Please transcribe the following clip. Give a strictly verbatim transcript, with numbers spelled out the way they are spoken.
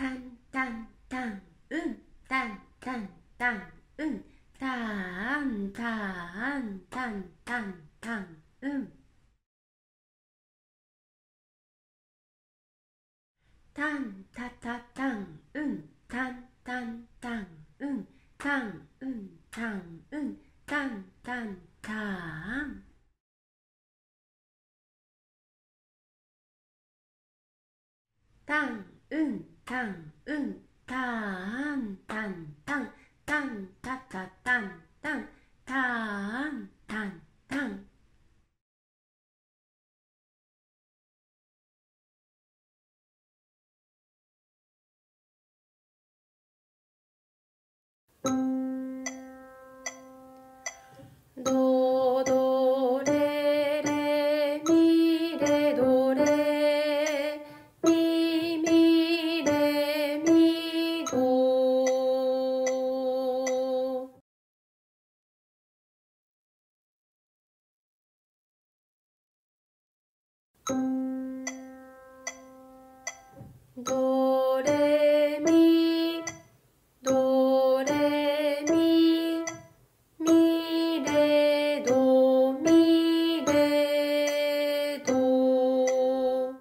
タンタンタンうんタンタンタンうんタンタンタンタンタンうんタンタタタンうんタンタンタンうんタンうんタンうんタンタンタンタンうんタンうんタンタンタンタンタタタンタンタンタンタンドドレレミレドレミミレミドドレミドレミミレドミレド